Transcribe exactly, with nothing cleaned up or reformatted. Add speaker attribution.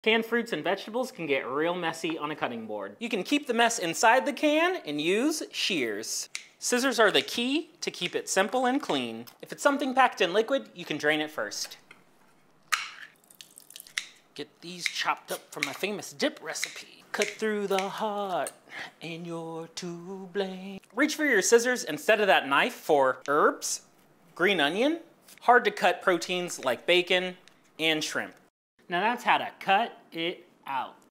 Speaker 1: Canned fruits and vegetables can get real messy on a cutting board. You can keep the mess inside the can and use shears. Scissors are the key to keep it simple and clean. If it's something packed in liquid, you can drain it first. Get these chopped up from my famous dip recipe. Cut through the heart and you're to blame. Reach for your scissors instead of that knife for herbs, green onion, hard to cut proteins like bacon and shrimp. Now that's how to cut it out.